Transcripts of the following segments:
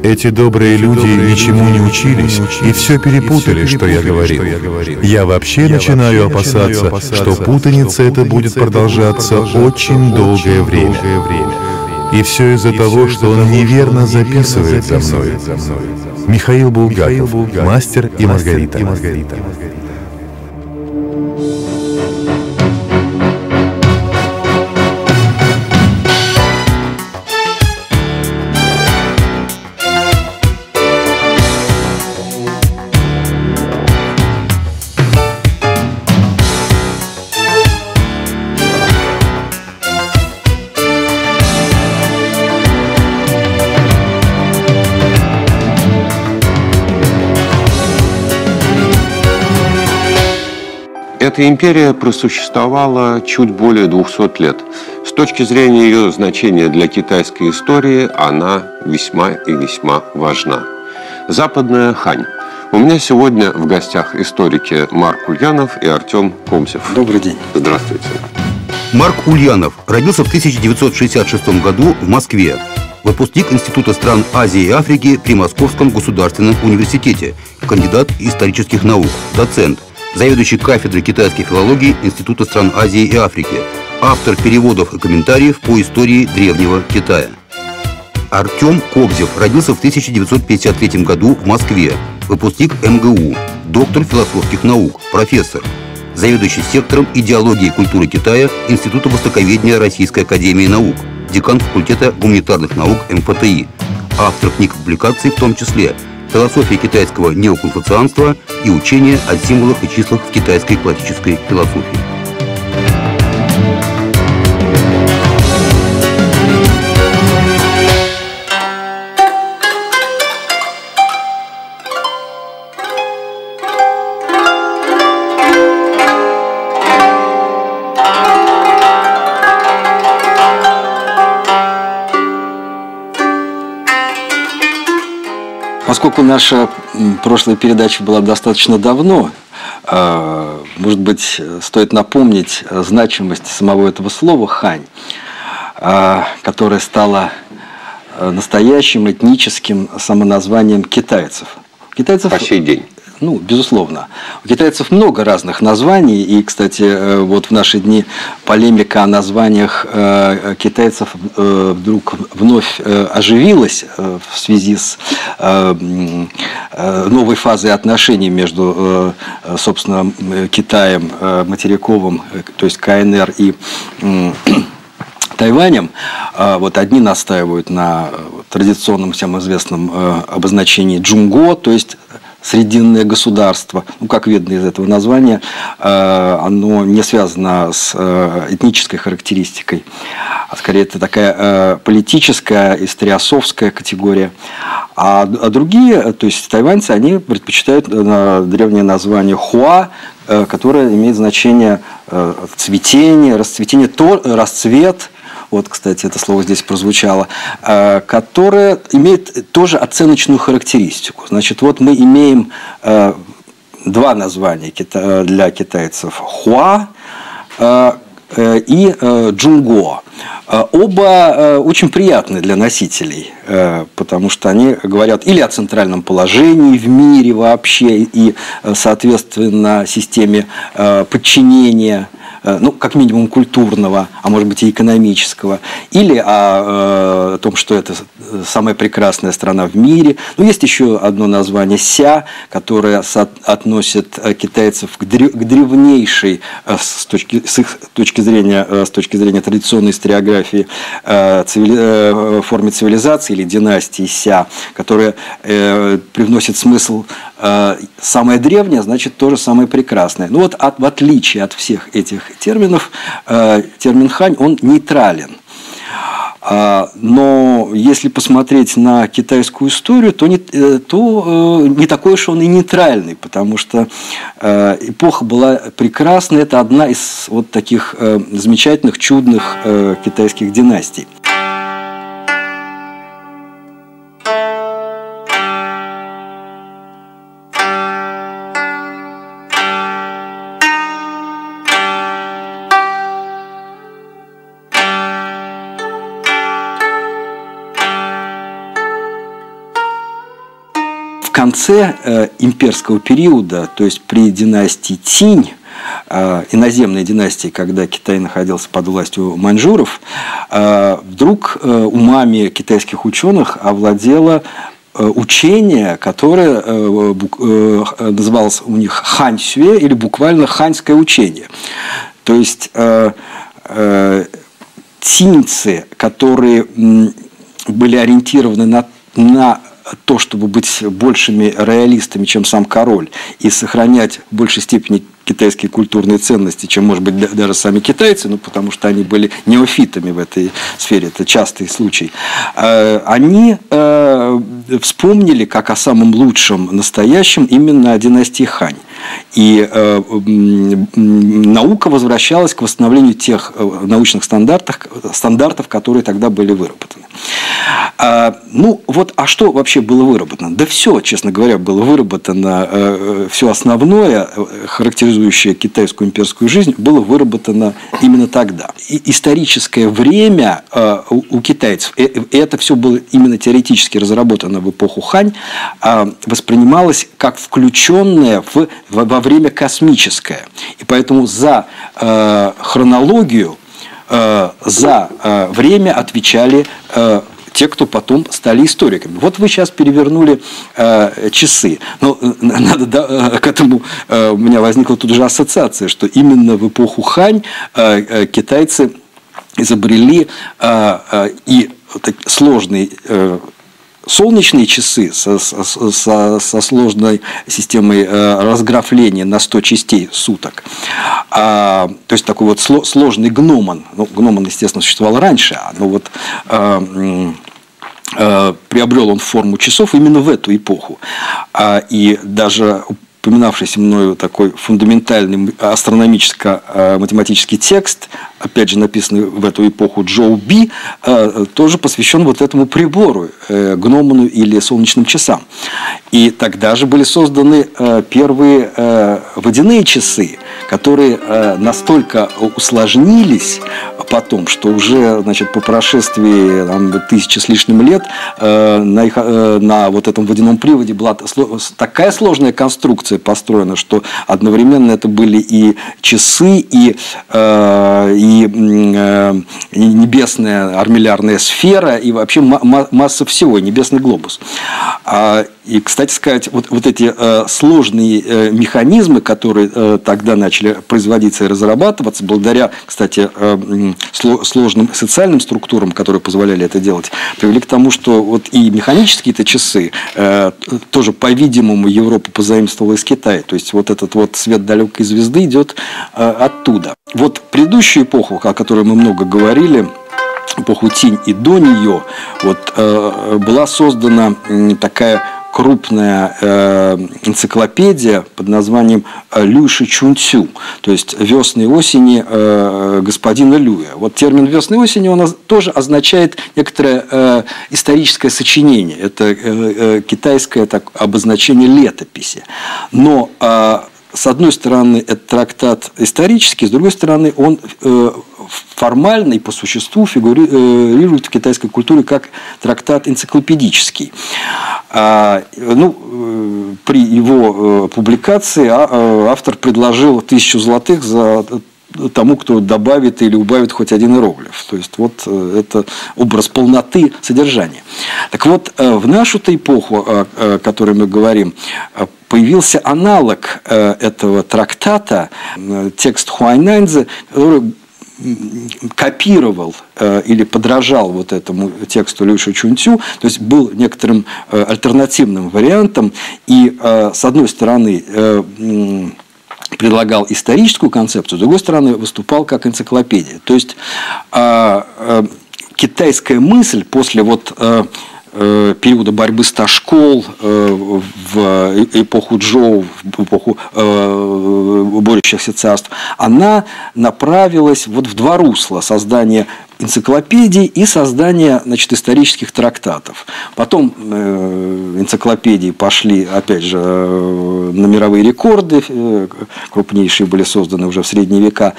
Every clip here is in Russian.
Эти добрые люди ничему не учились и все перепутали, что я говорил. Я вообще начинаю опасаться, что путаница эта будет продолжаться очень долгое время. И все из-за того, что он неверно записывает за мной. Михаил Булгаков, «Мастер и Маргарита». Эта империя просуществовала чуть более 200 лет. С точки зрения ее значения для китайской истории, она весьма и весьма важна. Западная Хань. У меня сегодня в гостях историки Марк Ульянов и Артем Комсев. Добрый день. Здравствуйте. Марк Ульянов родился в 1966 году в Москве. Выпускник Института стран Азии и Африки при Московском государственном университете, кандидат исторических наук, доцент, заведующий кафедрой китайской филологии Института стран Азии и Африки, автор переводов и комментариев по истории Древнего Китая. Артем Кобзев родился в 1953 году в Москве, выпускник МГУ, доктор философских наук, профессор, заведующий сектором идеологии и культуры Китая Института востоковедения Российской академии наук, декан факультета гуманитарных наук МФТИ, автор книг и публикаций, в том числе «Философия китайского неоконфуцианства» и «Учение о символах и числах в китайской классической философии». Поскольку наша прошлая передача была достаточно давно, может быть, стоит напомнить значимость самого этого слова «хань», которое стало настоящим этническим самоназванием китайцев. По сей день. Ну, безусловно. У китайцев много разных названий, и, кстати, вот в наши дни полемика о названиях китайцев вдруг вновь оживилась в связи с новой фазой отношений между, собственно, Китаем материковым, то есть КНР, и Тайванем. Вот одни настаивают на традиционном всем известном обозначении «джунго», то есть срединное государство. Ну, как видно из этого названия, оно не связано с этнической характеристикой, а скорее это такая политическая, историософская категория. А другие, то есть тайваньцы, они предпочитают древнее название «хуа», которое имеет значение цветение, расцветение, расцвет. Вот, кстати, это слово здесь прозвучало, которое имеет тоже оценочную характеристику. Значит, вот мы имеем два названия для китайцев: хуа и джунго. Оба очень приятны для носителей, потому что они говорят или о центральном положении в мире вообще и, соответственно, системе подчинения, ну, как минимум культурного, а может быть и экономического, или о том, что это самая прекрасная страна в мире. Но есть еще одно название «ся», которое относит китайцев к древнейшей, с их точки зрения традиционной историографии, форме цивилизации или династии ся, которая привносит смысл самое древнее, значит, тоже самое прекрасное. Ну вот в отличие от всех этих терминов, термин «хань», он нейтрален. Но если посмотреть на китайскую историю, то не такой уж он и нейтральный, потому что эпоха была прекрасна. Это одна из вот таких замечательных, чудных китайских династий. конце имперского периода, то есть при династии Цинь, иноземной династии, когда Китай находился под властью маньчжуров, вдруг умами китайских ученых овладело учение, которое называлось у них ханьсюэ, или буквально ханьское учение. То есть циньцы, которые были ориентированы на то, чтобы быть большими реалистами, чем сам король, и сохранять в большей степени китайские культурные ценности, чем, может быть, даже сами китайцы, ну, потому что они были неофитами в этой сфере, это частый случай, они вспомнили, как о самом лучшем настоящем именно о династии Хань. И наука возвращалась к восстановлению тех научных стандартов, которые тогда были выработаны. Ну, вот, а что вообще было выработано? Да все, честно говоря, было выработано, все основное, характеризующее китайскую имперскую жизнь, было выработано именно тогда. И историческое время у китайцев, это все было именно теоретически разработано в эпоху Хань, воспринималось как включенное во время космическое. И поэтому за хронологию, за время отвечали те, кто потом стали историками. Вот вы сейчас перевернули часы. Но надо, к этому у меня возникла тут же ассоциация, что именно в эпоху Хань китайцы изобрели и сложные солнечные часы со сложной системой разграфления на 100 частей суток. То есть такой вот сложный гномон. Ну, гномон, естественно, существовал раньше, но вот приобрел он форму часов именно в эту эпоху. И даже упоминавшийся мною такой фундаментальный астрономическо-математический текст, опять же написанный в эту эпоху, Джоу Би, тоже посвящен вот этому прибору, гномону или солнечным часам. И тогда же были созданы первые водяные часы, которые настолько усложнились потом, что уже, значит, по прошествии 1000 с лишним лет на вот этом водяном приводе была такая сложная конструкция построена, что одновременно это были и часы, и небесная армиллярная сфера, и вообще масса всего, небесный глобус. И, кстати сказать, вот эти сложные механизмы, которые тогда начали производиться и разрабатываться, благодаря, кстати, сложным социальным структурам, которые позволяли это делать, привели к тому, что вот и механические-то часы тоже, по-видимому, Европа позаимствовала из Китая. То есть вот этот вот свет далекой звезды идет оттуда. Вот предыдущую эпоху, о которой мы много говорили, эпоху Цинь, и до нее вот, была создана такая крупная энциклопедия под названием Лю Ши Чун Цю, то есть «Весны и осени господина Люя». Вот термин «весны и осени» у нас тоже означает некоторое историческое сочинение. Это китайское обозначение летописи. Но с одной стороны, это трактат исторический, с другой стороны, он формально и по существу фигурирует в китайской культуре как трактат энциклопедический. При его публикации автор предложил 1000 золотых за тому, кто добавит или убавит хоть один иероглиф. То есть, вот это образ полноты содержания. Так вот, в нашу-то эпоху, о которой мы говорим, появился аналог этого трактата, текст Хуайнаньцзы, который копировал или подражал вот этому тексту Лю Ши Чун Цю, то есть был некоторым альтернативным вариантом, и с одной стороны предлагал историческую концепцию, с другой стороны выступал как энциклопедия. То есть китайская мысль после вот периода борьбы ста школ в эпоху Джоу, в эпоху борющихся царств, она направилась вот в два русла: создание энциклопедий и создание, значит, исторических трактатов. Потом энциклопедии пошли, опять же, на мировые рекорды, крупнейшие были созданы уже в средние века,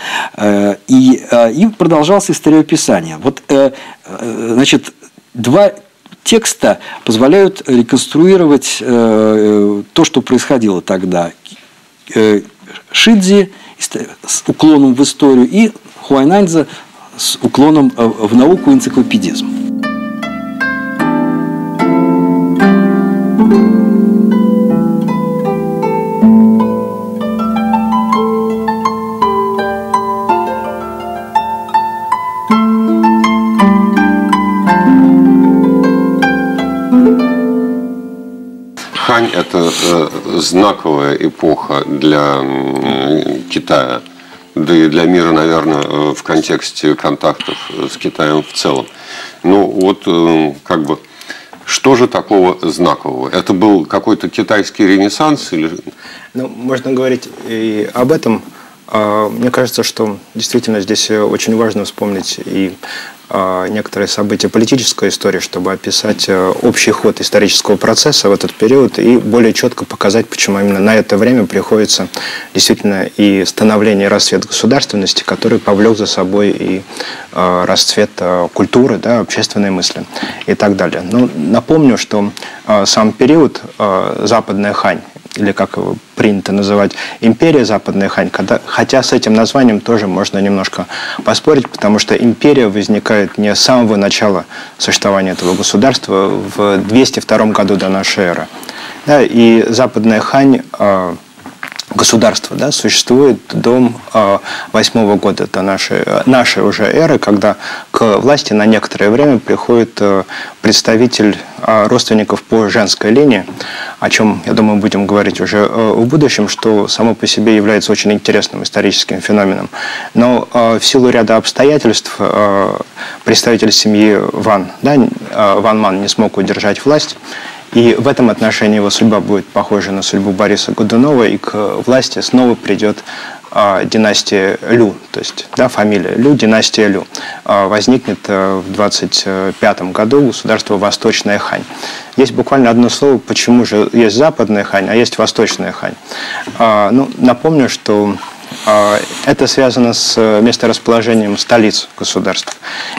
и продолжался историописание. Вот, значит, два текста позволяют реконструировать то, что происходило тогда. Шидзи с уклоном в историю и Хуайнаньцзы с уклоном в науку и энциклопедизм. Хань – это знаковая эпоха для Китая, да и для мира, наверное, в контексте контактов с Китаем в целом. Ну вот, как бы, что же такого знакового? Это был какой-то китайский ренессанс? Или... Ну, можно говорить и об этом. Мне кажется, что действительно здесь очень важно вспомнить и некоторые события политической истории, чтобы описать общий ход исторического процесса в этот период и более четко показать, почему именно на это время приходится действительно и становление и расцвет государственности, который повлек за собой и расцвет культуры, да, общественной мысли и так далее. Но напомню, что сам период Западная Хань, или как его принято называть, империя Западная Хань, хотя с этим названием тоже можно немножко поспорить, потому что империя возникает не с самого начала существования этого государства в 202 году до нашей эры. Да, и Западная Хань, государство, да, существует до 8 года до нашей уже эры, когда к власти на некоторое время приходит представитель родственников по женской линии, о чем, я думаю, будем говорить уже в будущем, что само по себе является очень интересным историческим феноменом. Но в силу ряда обстоятельств представитель семьи Ван, да, Ван Ман, не смог удержать власть. И в этом отношении его судьба будет похожа на судьбу Бориса Годунова, и к власти снова придет династия Лю, то есть, да, фамилия Лю, династия Лю. Возникнет в 25 году государство Восточная Хань. Есть буквально одно слово, почему же есть Западная Хань, а есть Восточная Хань. Ну, напомню, что это связано с месторасположением столиц государств.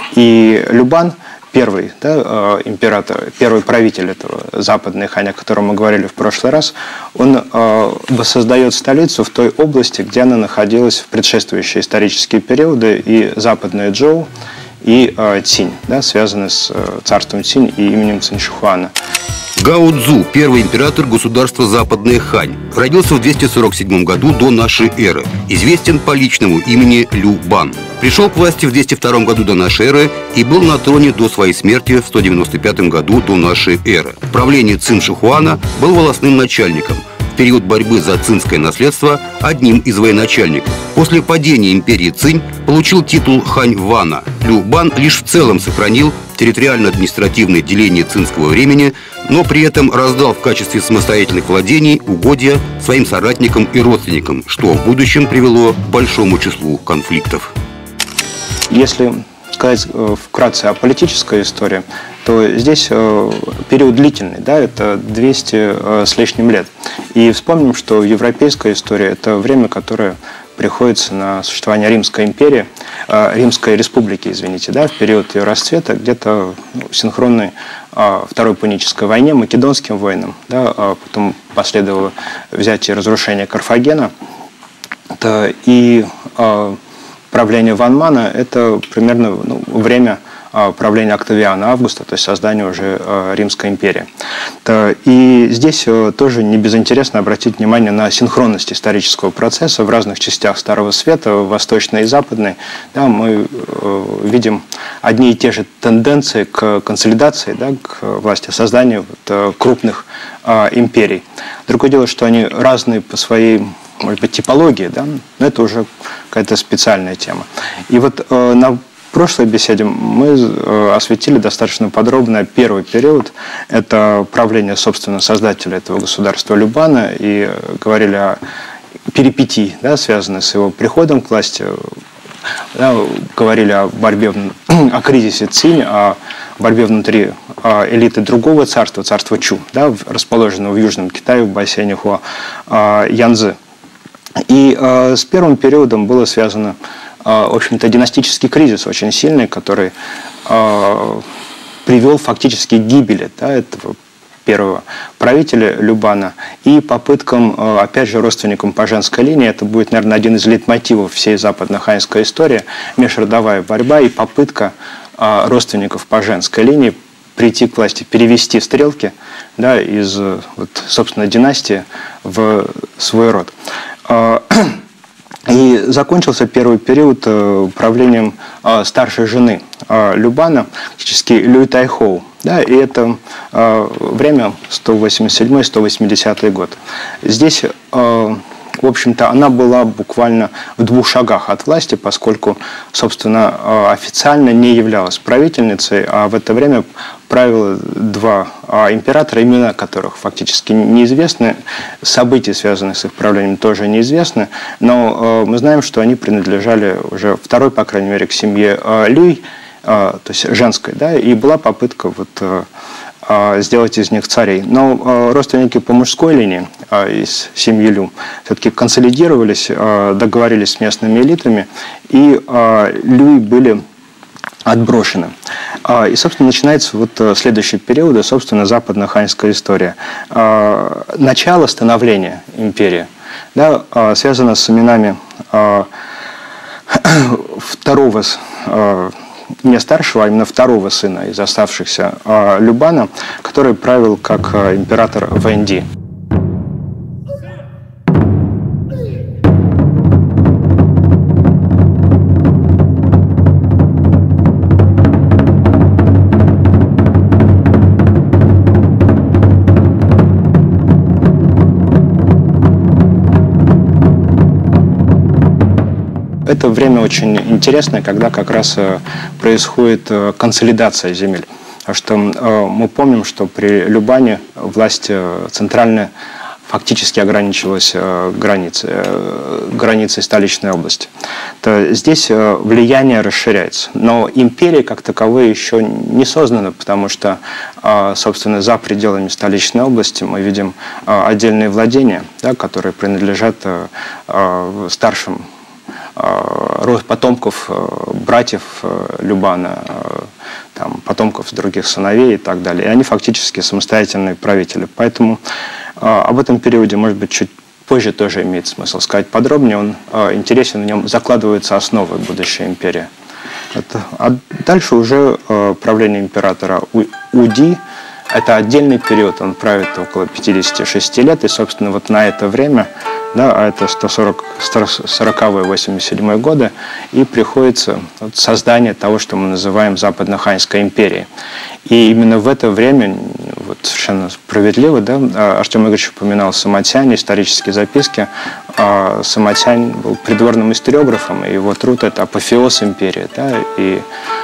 И Любан, первый, да, император, первый правитель этого Западной Хань, о котором мы говорили в прошлый раз, он воссоздает столицу в той области, где она находилась в предшествующие исторические периоды, и Западная Чжоу, и Цинь, да, связаны с царством Цинь и именем Цинь-Шихуана. Гао Цзу, первый император государства Западная Хань, родился в 247 году до нашей эры. Известен по личному имени Лю Бан. Пришел к власти в 202 году до нашей эры и был на троне до своей смерти в 195 году до нашей эры. В правлении Цин Шихуана был волостным начальником. В период борьбы за цинское наследство одним из военачальников. После падения империи Цинь получил титул Хань Вана. Лю Бан лишь в целом сохранил территориально-административное деление цинского времени, но при этом раздал в качестве самостоятельных владений угодья своим соратникам и родственникам, что в будущем привело к большому числу конфликтов. Если сказать вкратце о политической истории, то здесь период длительный, да, это 200 с лишним лет. И вспомним, что европейская история – это время, которое приходится на существование Римской империи, Римской республики, извините, да, в период ее расцвета, где-то синхронной Второй Пунической войне, Македонским войнам, да, потом последовало взятие и разрушение Карфагена, и правление Ван Мана – это примерно время правления Октавиана Августа, то есть создания уже Римской империи. И здесь тоже не безинтересно обратить внимание на синхронность исторического процесса в разных частях Старого Света, восточной и западной. Да, мы видим одни и те же тенденции к консолидации, да, к власти, созданию крупных империй. Другое дело, что они разные по своей, может быть, типологии, да, но это уже какая-то специальная тема. И вот на в прошлой беседе мы осветили достаточно подробно первый период. Это правление, собственно, создателя этого государства Любана, и говорили о перипетии, да, связанной с его приходом к власти. Да, говорили о борьбе, о кризисе Цинь, о борьбе внутри элиты другого царства, царства Чу, да, расположенного в Южном Китае, в бассейне Хуа Янцзы. И с первым периодом было связано, в общем-то, династический кризис очень сильный, который привел фактически к гибели, да, этого первого правителя Любана и попыткам, опять же, родственникам по женской линии, это будет, наверное, один из лейтмотивов всей западно-ханьской истории, межродовая борьба и попытка родственников по женской линии прийти к власти, перевести стрелки, да, из, вот, собственно, династии в свой род. И закончился первый период правлением старшей жены Любана, фактически Люй Тайхоу. Да, и это время 187-180 год. Здесь, в общем-то, она была буквально в 2 шагах от власти, поскольку, собственно, официально не являлась правительницей, а в это время правило 2 императора, имена которых фактически неизвестны, события, связанные с их правлением, тоже неизвестны, но мы знаем, что они принадлежали уже второй, по крайней мере, к семье Люй, то есть женской, да, и была попытка вот сделать из них царей. Но родственники по мужской линии из семьи Лю все-таки консолидировались, договорились с местными элитами, и Люй были отброшены. И, собственно, начинается вот следующий период, собственно, западно-ханьская история. Начало становления империи, да, связано с именами второго, не старшего, а именно второго сына из оставшихся Любана, который правил как император Вэнди. Это время очень интересное, когда как раз происходит консолидация земель. Потому что мы помним, что при Любане власть центральная фактически ограничивалась границей столичной области. То здесь влияние расширяется. Но империя как таковая еще не создана, потому что, собственно, за пределами столичной области мы видим отдельные владения, да, которые принадлежат старшим потомков братьев Любана, там, потомков других сыновей и так далее. И они фактически самостоятельные правители. Поэтому об этом периоде, может быть, чуть позже тоже имеет смысл сказать подробнее. Он интересен, в нем закладываются основы будущей империи. А дальше уже правление императора Уди. Это отдельный период, он правит около 56 лет, и, собственно, вот на это время, да, а это 140-87 годы, и приходится вот создание того, что мы называем Западно-ханьской империей. И именно в это время, вот совершенно справедливо, да, Артем Игоревич упоминал Самотянь, исторические записки. Самотянь был придворным историографом, и его труд – это апофеоз империи, да, и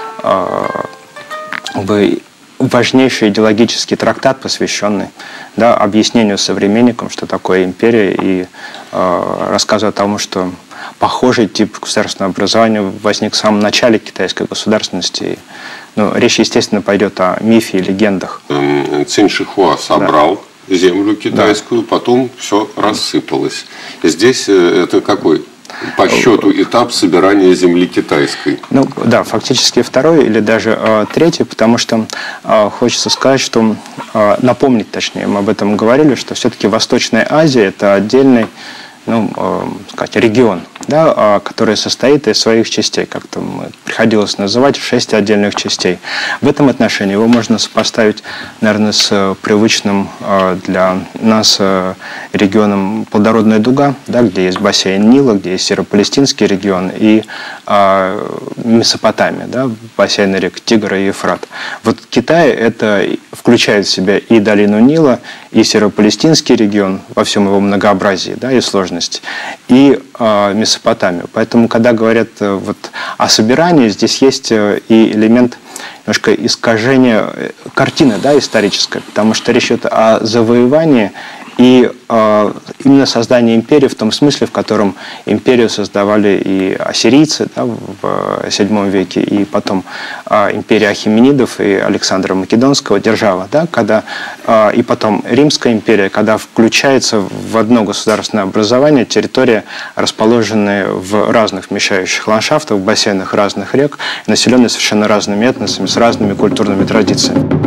важнейший идеологический трактат, посвященный, да, объяснению современникам, что такое империя, и рассказу о том, что похожий тип государственного образования возник в самом начале китайской государственности. Ну, речь, естественно, пойдет о мифе и легендах. Цинь Шихуа собрал землю китайскую, потом все рассыпалось. Здесь это какой? По счету этап собирания земли китайской. Ну да, фактически второй или даже третий, потому что хочется сказать, что напомнить, точнее, мы об этом говорили, что все-таки Восточная Азия – это отдельный, ну, сказать, регион, да, который состоит из своих частей, как-то приходилось называть 6 отдельных частей. В этом отношении его можно сопоставить, наверное, с привычным для нас регионом Плодородная дуга, да, где есть бассейн Нила, где есть Северо-Палестинский регион, и Месопотамия, да, бассейны рек Тигр и Ефрат. Вот Китай это включает в себя и долину Нила, и Северо-Палестинский регион во всем его многообразии, да, и сложности, и Месопотамию. Поэтому, когда говорят вот о собирании, здесь есть и элемент немножко искажения картины, да, исторической, потому что речь идет о завоевании И именно создание империи в том смысле, в котором империю создавали и ассирийцы, да, в VII веке, и потом империя Ахименидов и Александра Македонского, держава, да, когда, и потом Римская империя, когда включается в одно государственное образование территория, расположенная в разных вмещающих ландшафтах, в бассейнах разных рек, населенные совершенно разными этносами, с разными культурными традициями.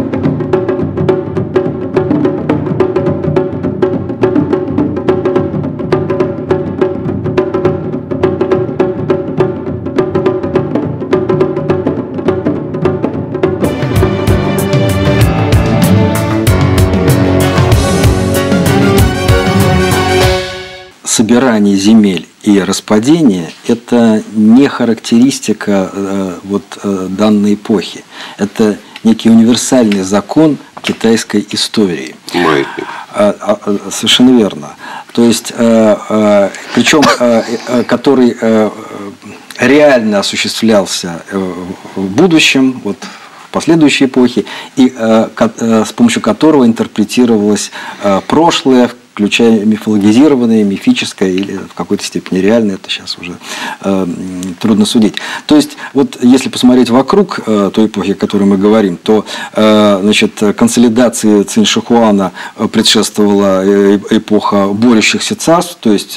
Собирание земель и распадение – это не характеристика данной эпохи. Это некий универсальный закон китайской истории. Маятник. Совершенно верно. То есть, причем, который реально осуществлялся в будущем, в последующей эпохе, и с помощью которого интерпретировалось прошлое, включая мифологизированное, мифическое или в какой-то степени реальное, это сейчас уже трудно судить. То есть, если посмотреть вокруг той эпохи, о которой мы говорим, то консолидации Цинь-Шихуана предшествовала эпоха борющихся царств, то есть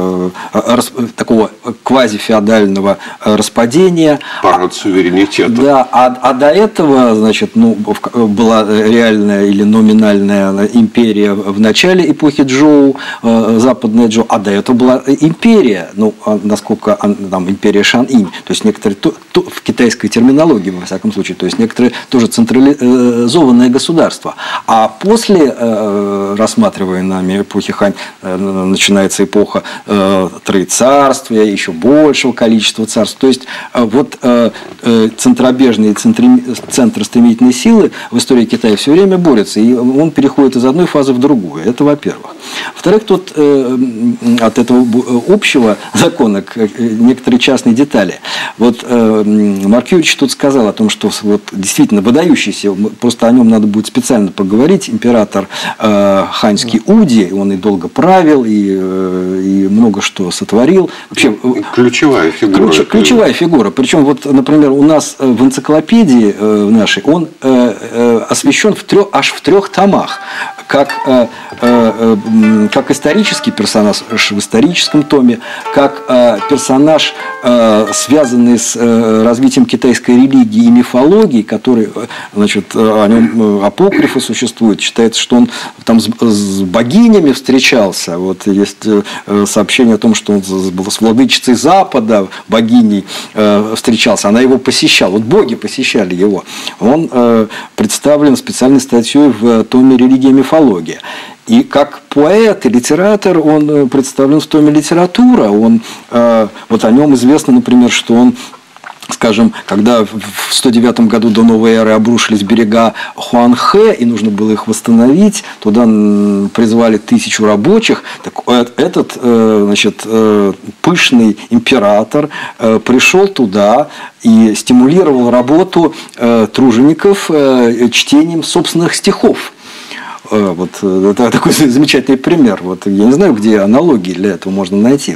такого квазифеодального распадения. Парад суверенитета. Да, а до этого, была реальная или номинальная империя в начале эпохи Джоу, западная Джоу, а до этого была империя, насколько там империя Шан-Инь, то есть некоторые, в китайской терминологии, во всяком случае, то есть некоторые тоже централизованное государство. А после рассматриваемой нами эпохи Хань начинается эпоха троецарствия, еще большего количества царств. То есть центробежные центростремительные силы в истории Китая все время борются, и он переходит из одной фазы в другую. Это во-первых. Во-вторых, тут от этого общего закона некоторые частные детали. Марк Юрьевич тут сказал о том, что действительно выдающийся, просто о нем надо будет специально поговорить, император ханьский Уди, он и долго правил, и много что сотворил. Вообще, ключевая фигура. Ключевая фигура. Причем, например, у нас в энциклопедии нашей он освещен аж в 3 томах. Как исторический персонаж в историческом томе, как персонаж, связанный с развитием китайской религии и мифологии, который, о нем апокрифы существуют, считается, что он там с богинями встречался. Есть сообщение о том, что он с владычицей Запада, богиней, встречался, она его посещала. Боги посещали его. Он представлен специальной статьей в томе «Религия и мифология». И как поэт и литератор он представлен в томе «Литература». О нем известно, например, что он, скажем, когда в 109 году до новой эры обрушились берега Хуанхэ, и нужно было их восстановить, туда призвали 1000 рабочих. Так этот, пышный император пришел туда и стимулировал работу тружеников чтением собственных стихов. Это такой замечательный пример. Я не знаю, где аналогии для этого можно найти.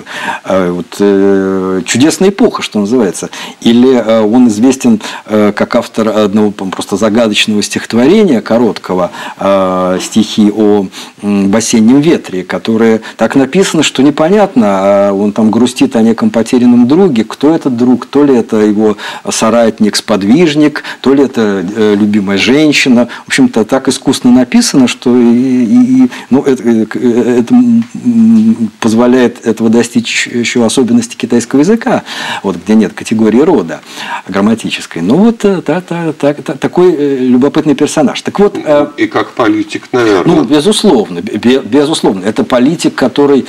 Чудесная эпоха, что называется. Или он известен как автор одного просто загадочного стихотворения, короткого, стихи о бассейнем ветре, которое так написано, что непонятно. Он там грустит о неком потерянном друге. Кто этот друг? То ли это его соратник, сподвижник, то ли это любимая женщина. В общем-то, так искусно написано, что это позволяет этого достичь еще особенности китайского языка, где нет категории рода грамматической. Такой любопытный персонаж. Так и как политик, наверное. Безусловно. Это политик, который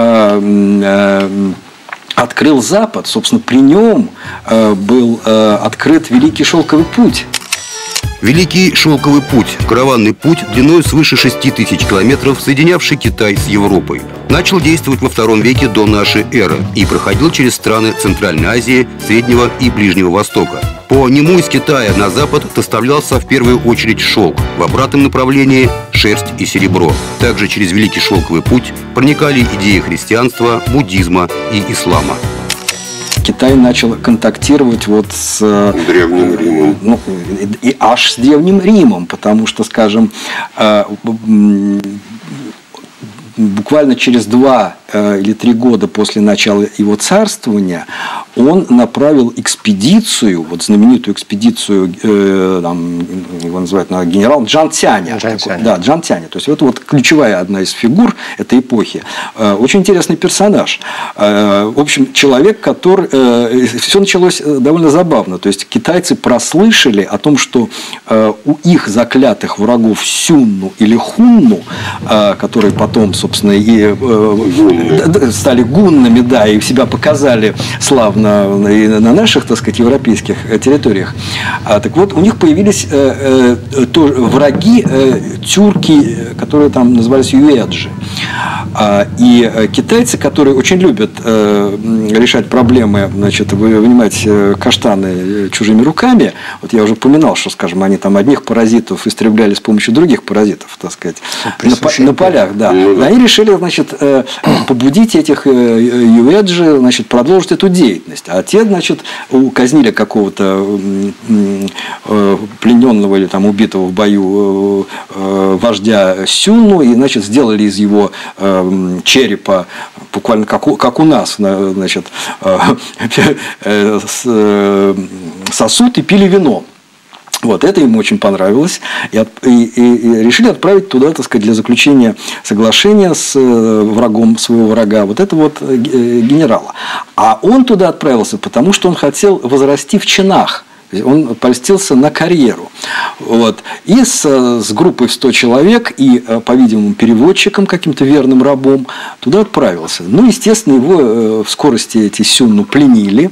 открыл Запад. Собственно, при нем был открыт Великий Шелковый путь. Великий Шелковый путь – караванный путь длиной свыше 6000 километров, соединявший Китай с Европой. Начал действовать во II веке до нашей эры и проходил через страны Центральной Азии, Среднего и Ближнего Востока. По нему из Китая на запад доставлялся в первую очередь шелк, в обратном направлении – шерсть и серебро. Также через Великий Шелковый путь проникали идеи христианства, буддизма и ислама. Китай начал контактировать вот с Древним Римом. Ну, и аж с Древним Римом, потому что, скажем, буквально через 2 или 3 года после начала его царствования он направил экспедицию, вот знаменитую экспедицию, там, его называют генерал Джан Цяня. Да, Джан Цяня. То есть это вот ключевая одна из фигур этой эпохи. Очень интересный персонаж. В общем, человек, который... Все началось довольно забавно. То есть китайцы прослышали о том, что у их заклятых врагов Сюнну или Хунну, которые потом, собственно, и стали гуннами, да, и себя показали славно и на наших, так сказать, европейских территориях. Так вот, у них появились враги, тюрки, которые там назывались юэджи. И китайцы, которые очень любят решать проблемы, значит, вынимать каштаны чужими руками, вот я уже упоминал, что, скажем, они там одних паразитов истребляли с помощью других паразитов, так сказать, на полях, да. Они решили, значит, побудить этих юэджи, значит, продолжить эту деятельность. А те, значит, казнили какого-то плененного или там убитого в бою вождя Сюнну и, значит, сделали из его черепа буквально как у нас, значит, сосуд и пили вино. Вот, это ему очень понравилось. И решили отправить туда, так сказать, для заключения соглашения с врагом своего врага, вот это вот генерала. А он туда отправился, потому что он хотел возрасти в чинах. Он польстился на карьеру. Вот. И с группой в 100 человек и, по-видимому, переводчиком, каким-то верным рабом, туда отправился. Ну, естественно, его в скорости эти Сюнну пленили,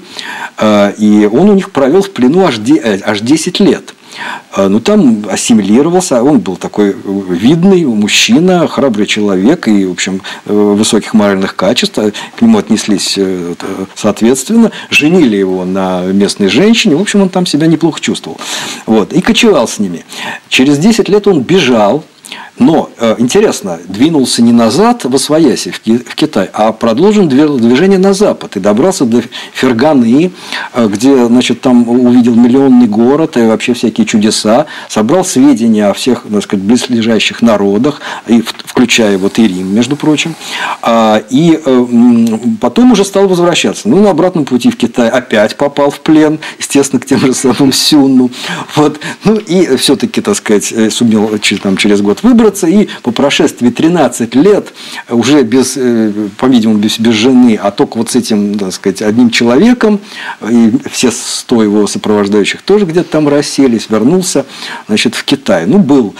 и он у них провел в плену аж 10 лет. Ну, там ассимилировался, он был такой видный мужчина, храбрый человек и, в общем, высоких моральных качеств, к нему отнеслись соответственно, женили его на местной женщине, в общем, он там себя неплохо чувствовал. Вот, и кочевал с ними. Через 10 лет он бежал. Но, интересно, двинулся не назад в освояси, в Китай, а продолжил движение на запад. И добрался до Ферганы, где, значит, там увидел миллионный город и вообще всякие чудеса. Собрал сведения о всех, так сказать, близлежащих народах, включая вот и Рим, между прочим. И потом уже стал возвращаться. Ну, на обратном пути в Китай опять попал в плен, естественно, к тем же самым Сюнну. Вот. Ну, и все-таки, так сказать, сумел там, через год выбраться. И по прошествии 13 лет, уже без, по-видимому, без жены, а только вот с этим, так сказать, одним человеком, и все 100 его сопровождающих тоже где-то там расселись, вернулся, значит, в Китай. Ну, был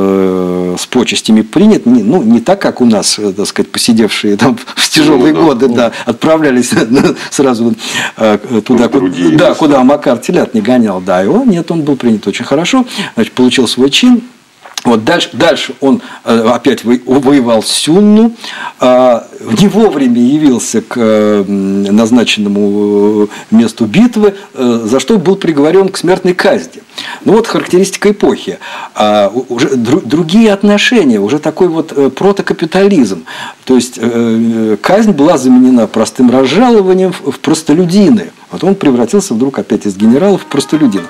с почестями принят, не так, как у нас, так сказать, посидевшие там в тяжелые годы, да, отправлялись сразу туда, куда Макар телят не гонял. Да, нет, он был принят очень хорошо, значит, получил свой чин. Вот дальше он опять воевал с Сюнну, не вовремя явился к назначенному месту битвы, за что был приговорен к смертной казни. Ну вот характеристика эпохи. Уже другие отношения, уже такой вот протокапитализм. То есть казнь была заменена простым разжалованием в простолюдины. Вот он превратился вдруг опять из генерала в простолюдина.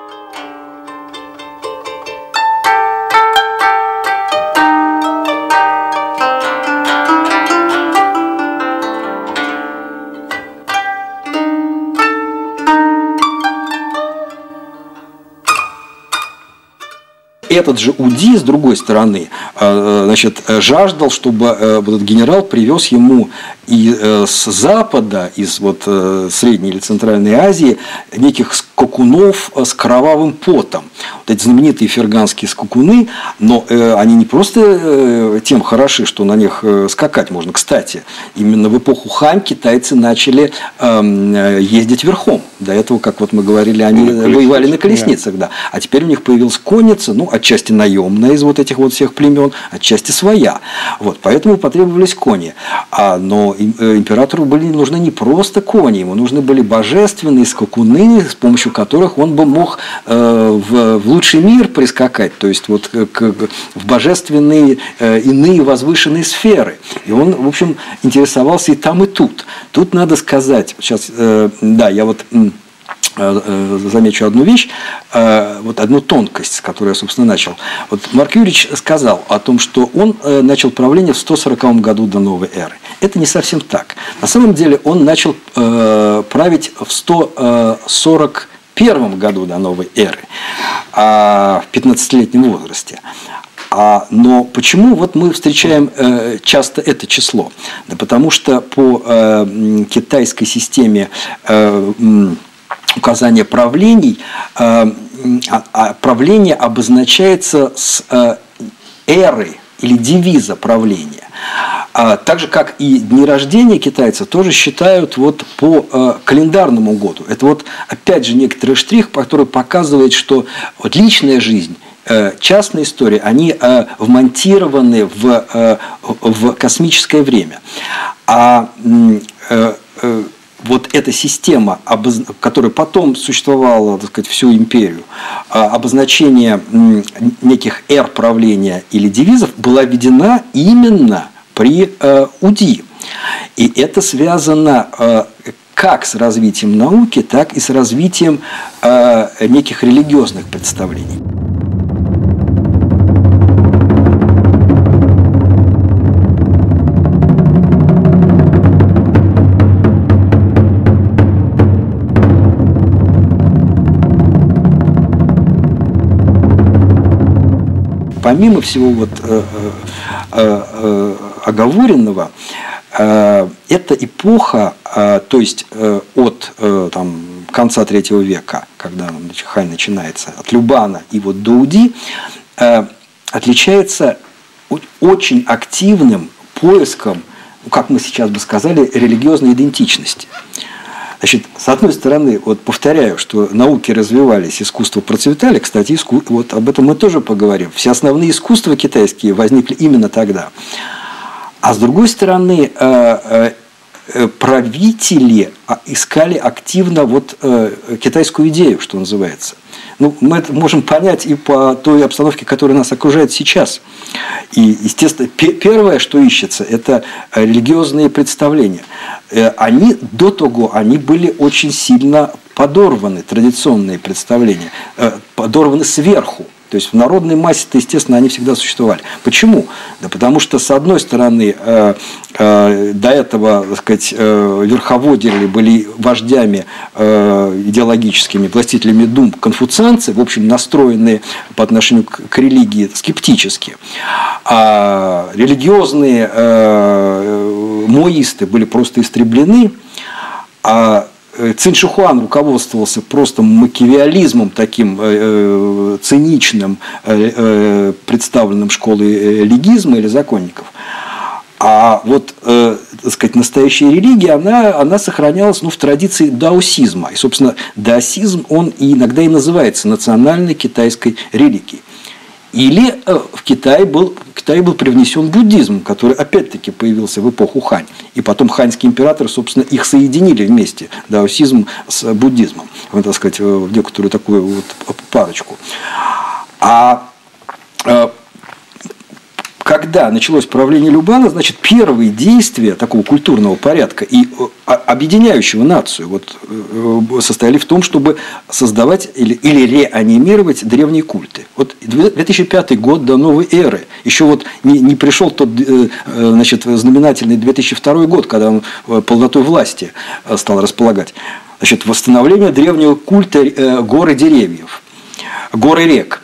Этот же Уди, с другой стороны, значит, жаждал, чтобы этот генерал привез ему и с Запада, из вот Средней или Центральной Азии, неких скакунов с кровавым потом. Вот эти знаменитые ферганские скакуны, но они не просто тем хороши, что на них скакать можно. Кстати, именно в эпоху Хань китайцы начали ездить верхом. До этого, как вот мы говорили, они воевали на колесницах, да. А теперь у них появилась конница, ну, отчасти наемная из вот этих вот всех племен, отчасти своя. Вот, поэтому потребовались кони. Но императору были нужны не просто кони, ему нужны были божественные скакуны, с помощью которых он бы мог в лучший мир прискакать, то есть вот в божественные иные возвышенные сферы. И он, в общем, интересовался и там, и тут. Тут надо сказать, сейчас, да, я вот замечу одну вещь, вот одну тонкость, с которой я, собственно, начал. Вот Марк Юрьевич сказал о том, что он начал правление в 140 году до новой эры. Это не совсем так. На самом деле он начал править в 141 году до новой эры, в 15-летнем возрасте. Но почему вот мы встречаем часто это число? Да потому что по китайской системе указания правлений, правление обозначается с эры или девиза правления. Так же, как и дни рождения китайцев тоже считают вот по календарному году. Это вот опять же некоторый штрих, который показывает, что вот личная жизнь, частная история, они вмонтированы в космическое время. Вот эта система, которая потом существовала, так сказать, всю империю, обозначение неких эр правления или девизов была введена именно при УДИ. И это связано как с развитием науки, так и с развитием неких религиозных представлений. Помимо всего вот оговоренного, эта эпоха, то есть от там, конца III века, когда Хань начинается, от Любана и вот до УДИ, отличается очень активным поиском, как мы сейчас бы сказали, религиозной идентичности. Значит, с одной стороны, вот повторяю, что науки развивались, искусства процветали. Кстати, вот об этом мы тоже поговорим. Все основные искусства китайские возникли именно тогда. А с другой стороны, правители искали активно вот китайскую идею, что называется. Ну, мы это можем понять и по той обстановке, которая нас окружает сейчас. И, естественно, первое, что ищется, это религиозные представления. Они до того они были очень сильно подорваны, традиционные представления, подорваны сверху. То есть в народной массе-то, естественно, они всегда существовали. Почему? Да потому что, с одной стороны, до этого, так сказать, верховодители были вождями идеологическими, властителями дум конфуцианцы, в общем, настроенные по отношению к религии скептически. А религиозные моисты были просто истреблены, а Цинь Шихуан руководствовался просто макиавеллизмом таким циничным, представленным школой легизма или законников. А вот, так сказать, настоящая религия, она сохранялась в традиции даосизма. И, собственно, даосизм, он иногда и называется национальной китайской религией. Или в Китае был привнесен буддизм, который опять-таки появился в эпоху Хань. И потом ханьские императоры, собственно, их соединили вместе, даосизм с буддизмом. Вот, так сказать, в некоторую такую вот парочку. Когда началось правление Любана, значит, первые действия такого культурного порядка и объединяющего нацию вот, состояли в том, чтобы создавать или реанимировать древние культы. Вот 2005 год до новой эры. Еще вот не пришел тот, значит, знаменательный 2002 год, когда он полнотой власти стал располагать. Значит, восстановление древнего культа гор и деревьев, гор и рек.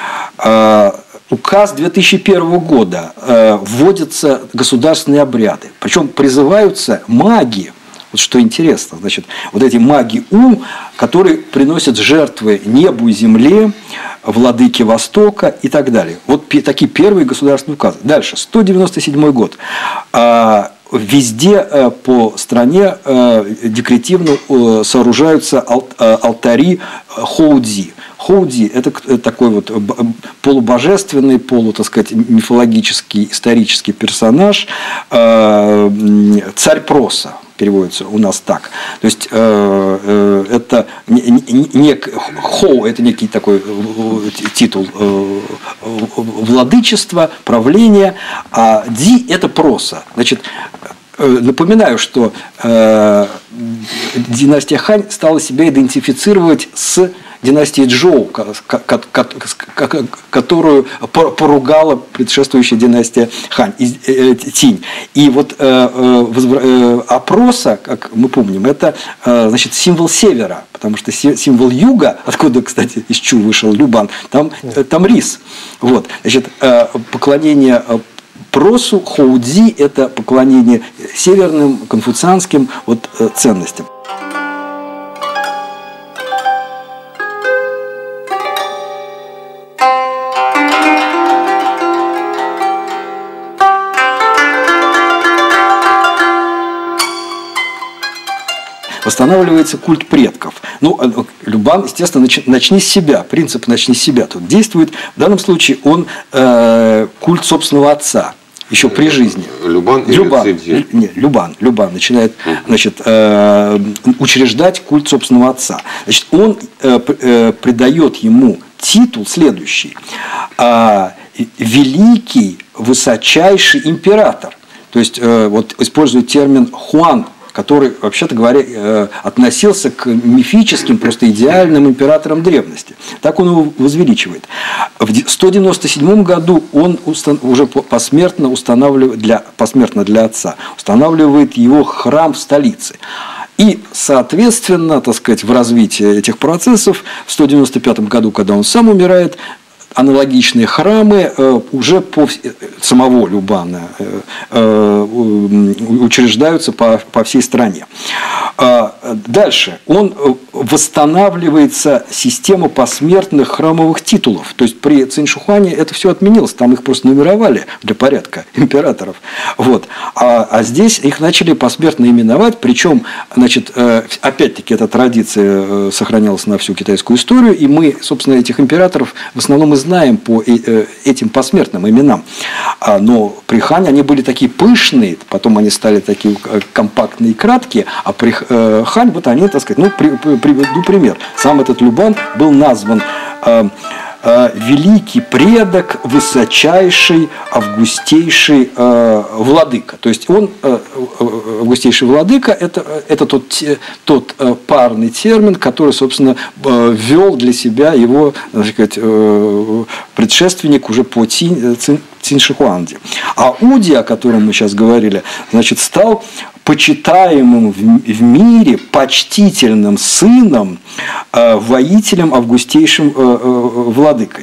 Указ 2001 года вводятся государственные обряды. Причем призываются маги. Вот что интересно, значит, вот эти маги который приносит жертвы небу и земле, владыке Востока и так далее. Вот такие первые государственные указы. Дальше, 197 год. Везде по стране декретивно сооружаются алтари Хоудзи. Хоудзи – это такой вот полубожественный, так сказать, мифологический, исторический персонаж, царь Проса. Переводится у нас так. То есть это Хоу – это некий такой титул владычества, правления, а Ди – это проса. Значит, напоминаю, что династия Хань стала себя идентифицировать с династией Чжоу, которую поругала предшествующая династия Хань, Тинь. И вот проса, как мы помним, это, значит, символ севера, потому что символ юга, откуда, кстати, из Чу вышел Любан, там рис. Вот. Значит, поклонение просу, Хоудзи – это поклонение северным конфуцианским ценностям. Восстанавливается культ предков. Ну, Любан, естественно, начни с себя. Принцип «начни с себя» тут действует. В данном случае он культ собственного отца. Еще при жизни. Любан начинает, значит, учреждать культ собственного отца. Значит, он придает ему титул следующий: великий, высочайший император. То есть вот использует термин «хуан», который, вообще-то говоря, относился к мифическим, просто идеальным императорам древности. Так он его возвеличивает. В 197 году он уже посмертно для отца устанавливает его храм в столице. И, соответственно, так сказать, в развитии этих процессов в 195 году, когда он сам умирает, аналогичные храмы уже по самого Любана учреждаются по всей стране. Дальше. Он восстанавливается система посмертных храмовых титулов. То есть при Цинь-Шихуане это все отменилось. Там их просто нумеровали для порядка императоров. Вот. А здесь их начали посмертно именовать. Причем, значит, опять-таки, эта традиция сохранялась на всю китайскую историю. И мы, собственно, этих императоров в основном знаем по этим посмертным именам. Но при Хань они были такие пышные, потом они стали такие компактные и краткие, а при Хань вот они, так сказать, ну, приведу пример. Сам этот Любан был назван великий предок, высочайший, августейший владыка. То есть он, августейший владыка, это тот парный термин, который, собственно, ввел для себя его, так сказать, предшественник уже по Цинь-Шихуанди. А Уди, о котором мы сейчас говорили, значит, стал почитаемым в мире почтительным сыном, воителем, августейшим владыкой.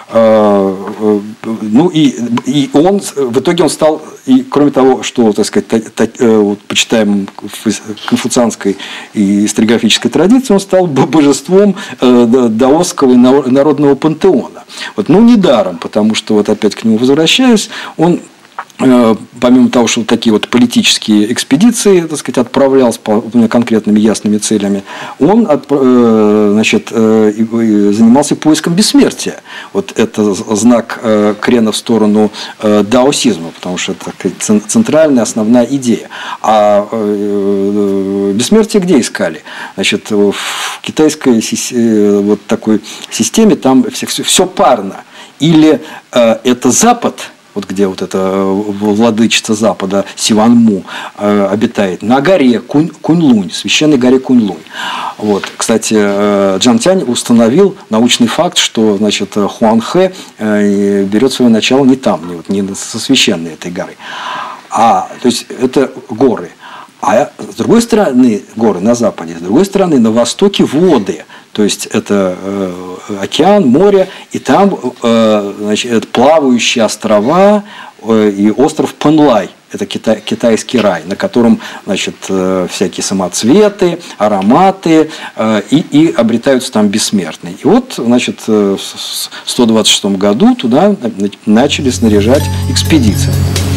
Ну и он, в итоге он стал, и кроме того, что, так сказать, почитаемым в конфуцианской и историографической традиции, он стал божеством даосского и народного пантеона. Вот, ну, недаром, потому что, вот опять к нему возвращаюсь, он, помимо того, что такие вот политические экспедиции, так сказать, отправлял с конкретными ясными целями, он, значит, занимался поиском бессмертия. Вот это знак крена в сторону даосизма, потому что это центральная, основная идея. А бессмертие где искали? Значит, в китайской вот такой системе там все парно. Или это Запад, вот где вот эта владычица Запада Сиванму обитает, на горе Куньлунь, священной горе Куньлунь. Вот. Кстати, Джан Тянь установил научный факт, что, значит, Хуанхэ берет свое начало не там, не со священной этой горы. То есть это горы. А с другой стороны горы на западе, с другой стороны на востоке воды. То есть это океан, море, и там, значит, плавающие острова и остров Пэнлай. Это китайский рай, на котором, значит, всякие самоцветы, ароматы, и обретаются там бессмертные. И вот, значит, в 126 году туда начали снаряжать экспедиции.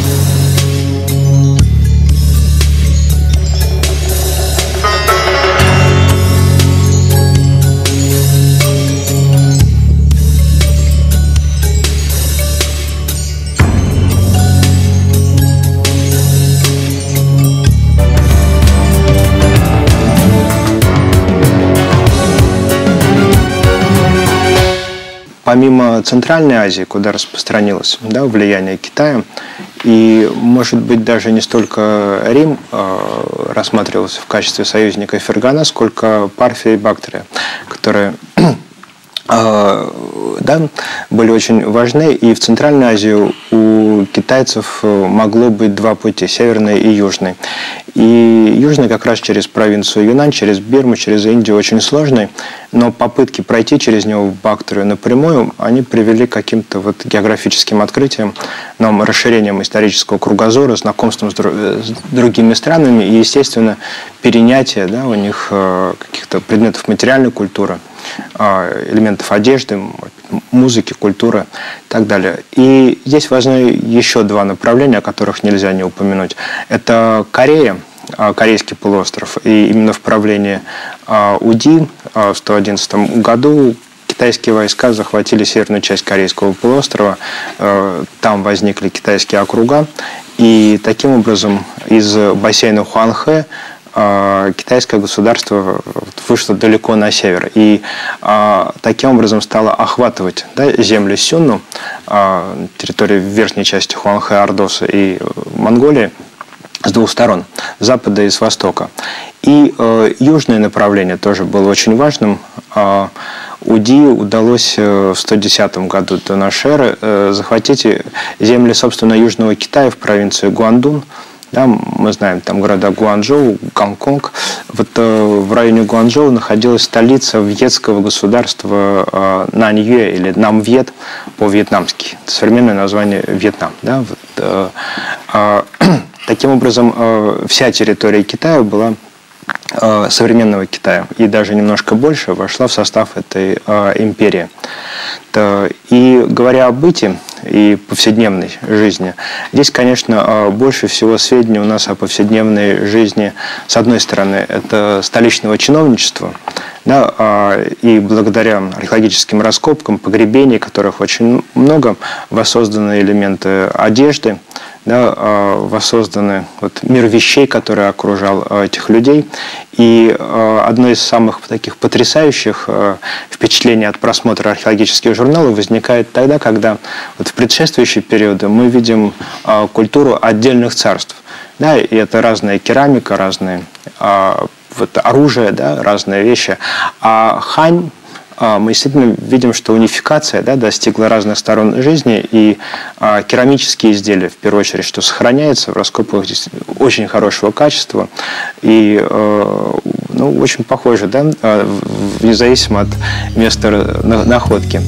Помимо Центральной Азии, куда распространилось, да, влияние Китая, и, может быть, даже не столько Рим рассматривался в качестве союзника Фергана, сколько Парфия и Бактрия, которые да, были очень важны. И в Центральной Азии у китайцев могло быть два пути – северный и южный. И южный как раз через провинцию Юнань, через Бирму, через Индию очень сложный, но попытки пройти через него в Бактрию напрямую, они привели к каким-то вот географическим открытиям, новым расширением исторического кругозора, знакомством с другими странами и, естественно, перенятие, да, у них каких-то предметов материальной культуры, элементов одежды, музыки, культуры и так далее. И здесь важны еще два направления, о которых нельзя не упомянуть. Это Корея, Корейский полуостров, и именно в правлении Уди в 111 году китайские войска захватили северную часть Корейского полуострова, там возникли китайские округа, и таким образом из бассейна Хуанхэ китайское государство вышло далеко на север и таким образом стало охватывать, да, земли Сюнну, территории верхней части Хуанхэ, Ордоса и Монголии с двух сторон, с запада и с востока. И южное направление тоже было очень важным. Уди удалось в 110 году до нашей эры захватить земли, собственно, Южного Китая в провинции Гуандун. Да, мы знаем, там города Гуанчжоу, Гонконг. Вот в районе Гуанчжоу находилась столица вьетского государства Наньюэ или Намвьет по-вьетнамски. Это современное название Вьетнам. Да? Вот, таким образом, вся территория Китая была современного Китая и даже немножко больше вошла в состав этой империи. И говоря о быте и повседневной жизни, здесь, конечно, больше всего сведений у нас о повседневной жизни, с одной стороны, это столичного чиновничества, да, и благодаря археологическим раскопкам, погребений, которых очень много, воссозданы элементы одежды, да, воссозданы вот мир вещей, который окружал этих людей. И одно из самых таких потрясающих впечатлений от просмотра археологических журналов возникает тогда, когда вот в предшествующие периоды мы видим культуру отдельных царств. Да, и это разная керамика, разные вот оружие, да, разные вещи. А Хань, мы действительно видим, что унификация, да, достигла разных сторон жизни, и керамические изделия, в первую очередь, что сохраняется в раскопках здесь очень хорошего качества и ну, очень похоже, да, независимо от места находки.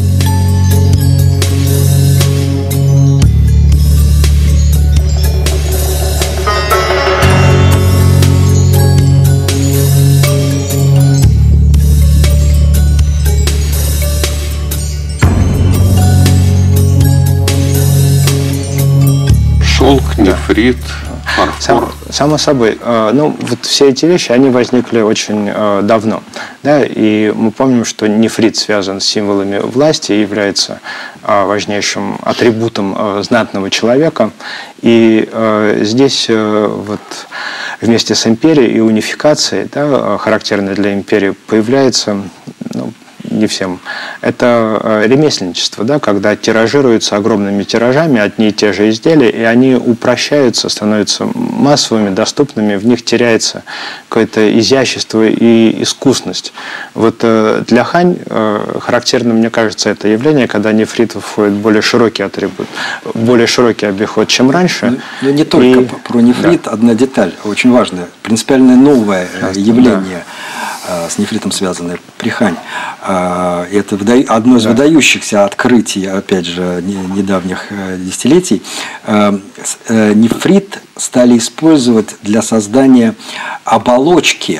Шелк, нефрит, фарфор. Само собой. Ну, вот все эти вещи, они возникли очень давно. Да? И мы помним, что нефрит связан с символами власти и является важнейшим атрибутом знатного человека. И здесь вот вместе с империей и унификацией, да, характерной для империи, появляется, ну, не всем, это ремесленничество, да, когда тиражируются огромными тиражами одни и те же изделия, и они упрощаются, становятся массовыми, доступными, в них теряется какое-то изящество и искусность. Вот для Хань характерно, мне кажется, это явление, когда нефрит входит в более широкий атрибут, более широкий обиход, чем раньше. Но не только про нефрит, да. Одна деталь, очень важная, принципиально новое явление. Да. с нефритом связанная прихань. Это одно из выдающихся открытий, опять же, недавних десятилетий. Нефрит стали использовать для создания оболочки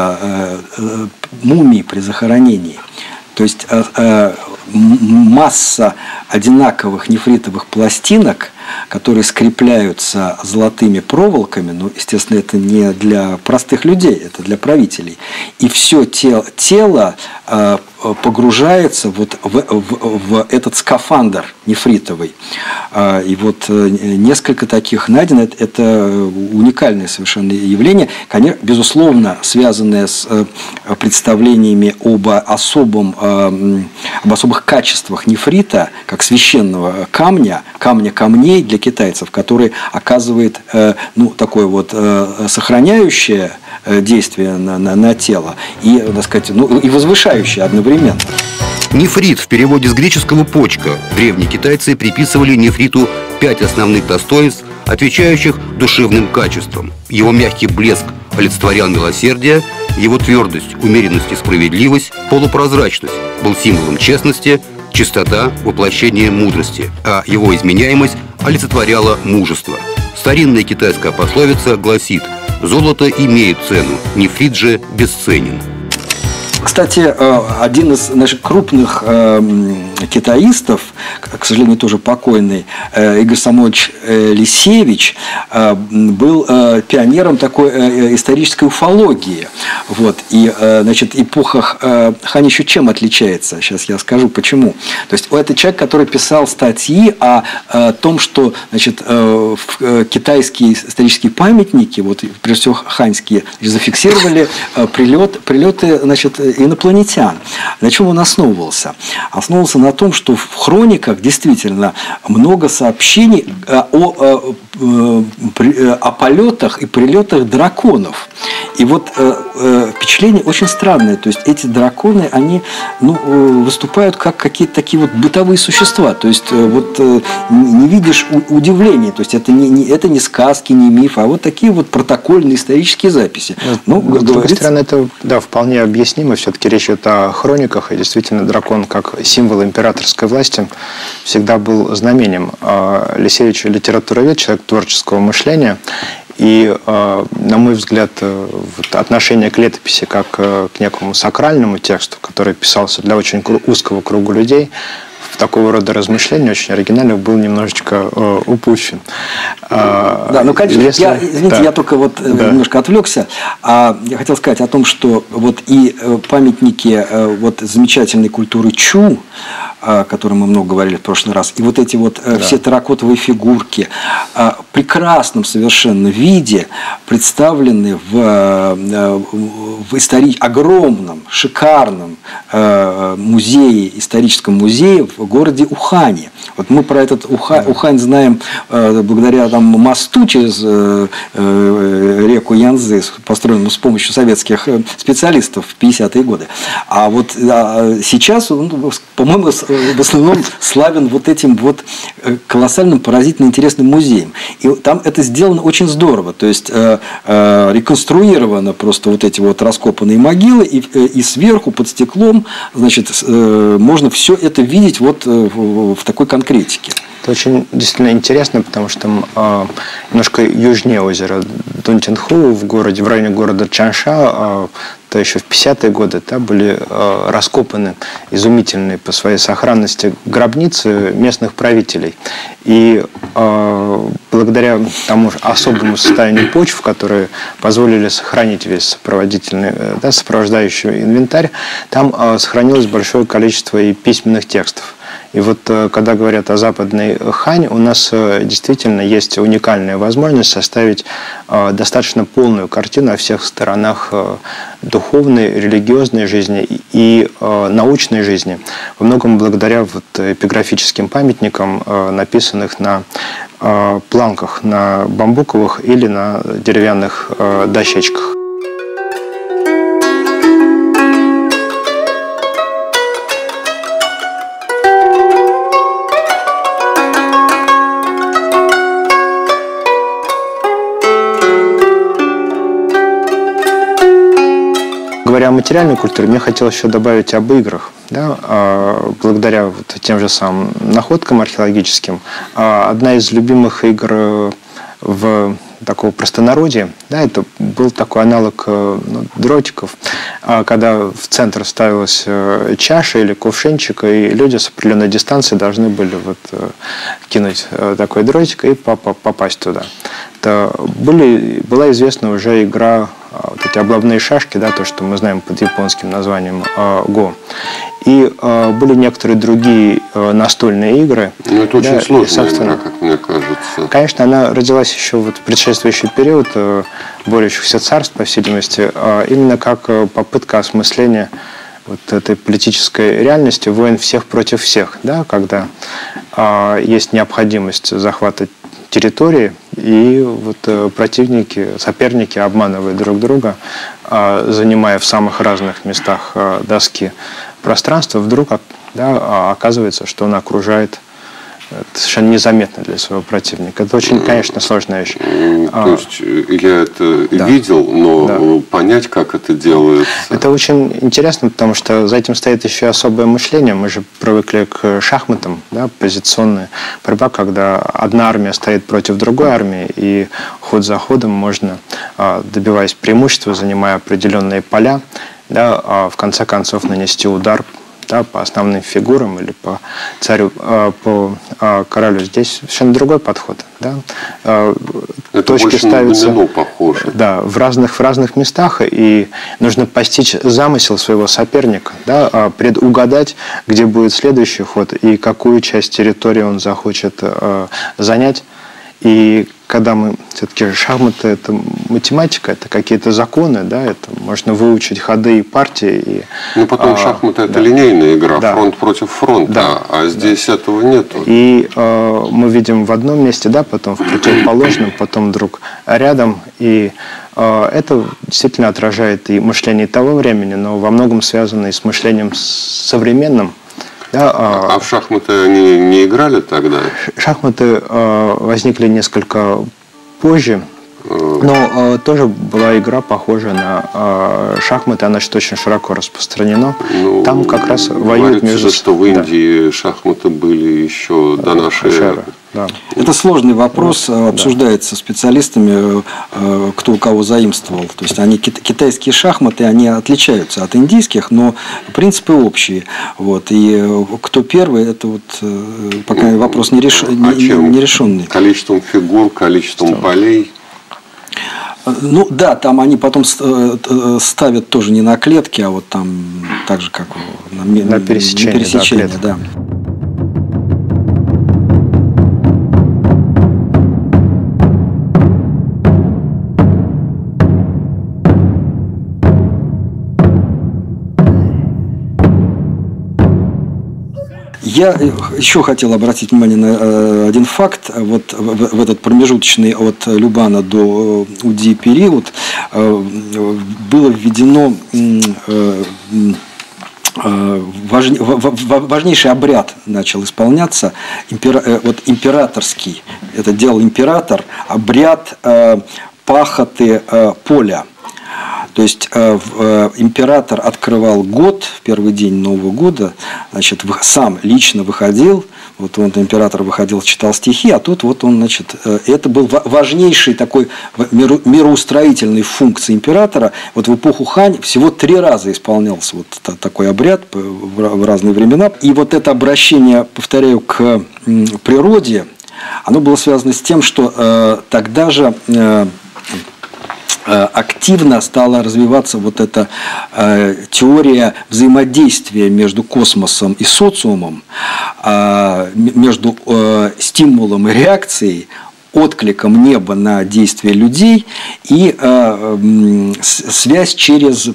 мумий при захоронении. То есть масса одинаковых нефритовых пластинок, которые скрепляются золотыми проволоками, ну, естественно, это не для простых людей, это для правителей. И все тело погружается вот в этот скафандр нефритовый. И вот несколько таких найдено. Это уникальное совершенно явление, конечно, безусловно, связанное с представлениями об особых качествах нефрита, как священного камня камней для китайцев, который оказывает такое вот сохраняющее действие на тело и, так сказать, и возвышающее одновременно. Нефрит в переводе с греческого «почка». Древние китайцы приписывали нефриту 5 основных достоинств, отвечающих душевным качествам. Его мягкий блеск олицетворял милосердие, его твердость, умеренность и справедливость, полупрозрачность был символом честности, чистота – воплощение мудрости, а его изменяемость олицетворяла мужество. Старинная китайская пословица гласит: «Золото имеет цену, нефрит же бесценен». Кстати, один из наших крупных китаистов, к сожалению, тоже покойный, Игорь Самойлович Лисевич, был пионером такой исторической уфологии. Вот. И, значит, эпоха Хань еще чем отличается? Сейчас я скажу, почему. То есть, это человек, который писал статьи о том, что, значит, китайские исторические памятники, вот, прежде всего ханьские, зафиксировали прилеты, значит, инопланетян. На чем он основывался? Основывался на том, что в хрониках действительно много сообщений о полетах и прилетах драконов. И вот впечатление очень странное. То есть эти драконы, они выступают как какие-то такие вот бытовые существа. То есть вот не видишь удивления. То есть это не сказки, не миф, а вот такие вот протокольные исторические записи. С другой стороны, это вполне объяснимо. Все-таки речь идет о хрониках. И действительно дракон, как символ императорской власти, всегда был знамением. Лисевич литературовед, человек творческого мышления. И, на мой взгляд, отношение к летописи как к некому сакральному тексту, который писался для очень узкого круга людей, в такого рода размышления очень оригинальных был немножечко упущен. Да, конечно, я только вот немножко отвлекся. Я хотел сказать о том, что вот и памятники вот замечательной культуры Чу, о которой мы много говорили в прошлый раз, и вот эти вот все терракотовые фигурки в прекрасном совершенно виде представлены в огромном, шикарном музее, историческом музее в городе Ухане. Вот мы про этот Ухань знаем благодаря мосту через реку Янцзы, построенному с помощью советских специалистов в 50-е годы. А вот сейчас он, по-моему, в основном славен вот этим вот колоссальным, поразительно интересным музеем. И там это сделано очень здорово. То есть реконструировано просто вот эти вот раскопанные могилы, и сверху под стеклом, значит, можно все это видеть вот в такой конкретике. Это очень действительно интересно, потому что там немножко южнее озера Дунтинху, в районе города Чанша, то еще в 50-е годы были раскопаны изумительные по своей сохранности гробницы местных правителей. И благодаря тому же особому состоянию почв, которые позволили сохранить весь сопровождающий инвентарь, там сохранилось большое количество и письменных текстов. И вот когда говорят о Западной Хань, у нас действительно есть уникальная возможность составить достаточно полную картину о всех сторонах духовной, религиозной жизни и научной жизни. Во многом благодаря эпиграфическим памятникам, написанных на планках, на бамбуковых или на деревянных дощечках. говоря о материальной культуре, мне хотелось еще добавить об играх. Да? Благодаря вот тем же самым находкам археологическим, одна из любимых игр в такого простонародья, да, это был такой аналог дротиков, когда в центр ставилась чаша или кувшинчик, и люди с определенной дистанции должны были вот кинуть такой дротик и попасть туда. Была известна уже игра, вот эти облавные шашки, да, то, что мы знаем под японским названием Го. И были некоторые другие настольные игры. Но это очень сложная игра, как мне кажется. Конечно, она родилась еще вот в предшествующий период борющихся царств, по всей видимости, именно как попытка осмысления вот этой политической реальности, войн всех против всех, да, когда есть необходимость захвата территории, и вот противники, соперники, обманывая друг друга, занимая в самых разных местах доски пространство, вдруг оказывается, что он окружает совершенно незаметно для своего противника. Это очень, конечно, сложная вещь. То есть я это видел, но понять, как это делается... Это очень интересно, потому что за этим стоит еще особое мышление. Мы же привыкли к шахматам, да, позиционная борьба, когда одна армия стоит против другой армии, и ход за ходом можно, добиваясь преимущества, занимая определенные поля, да, в конце концов нанести удар, да, по основным фигурам или по царю, по королю. Здесь совершенно другой подход. Да. Это точки ставятся, похоже. Да, в разных местах, и нужно постичь замысел своего соперника, да, предугадать, где будет следующий ход и какую часть территории он захочет занять. И когда мы все-таки шахматы, это математика, это какие-то законы, да, это можно выучить ходы и партии. Но потом шахматы это линейная игра, фронт против фронта, а здесь этого нету. И мы видим в одном месте, да, потом в противоположном, потом вдруг рядом, и это действительно отражает и мышление того времени, но во многом связано и с мышлением современным. Да, а в шахматы они не играли тогда? Шахматы возникли несколько позже, но тоже была игра, похожая на шахматы, она очень широко распространена. Там как раз воюют между собой. Что в Индии шахматы были еще до нашей эры. Да. Это сложный вопрос, обсуждается специалистами, кто у кого заимствовал. То есть они, китайские шахматы, они отличаются от индийских, но принципы общие. Вот. И кто первый, это вот пока вопрос нерешенный. Количеством фигур, количеством полей? Ну да, там они потом ставят тоже не на клетки, а вот там так же, как на пересечение, да. Я еще хотел обратить внимание на один факт. Вот в этот промежуточный от Любана до Уди период было введено важнейший обряд начал исполняться, вот императорский. Это делал император, обряд пахоты поля. То есть император открывал год, в первый день Нового года, значит, сам лично выходил, вот он, император выходил, читал стихи, а тут вот он, значит, это был важнейший такой мироустроительной функции императора. Вот в эпоху Хань всего 3 раза исполнялся вот такой обряд в разные времена. И вот это обращение, повторяю, к природе, оно было связано с тем, что тогда же активно стала развиваться вот эта теория взаимодействия между космосом и социумом, между стимулом и реакцией, откликом неба на действия людей и связь через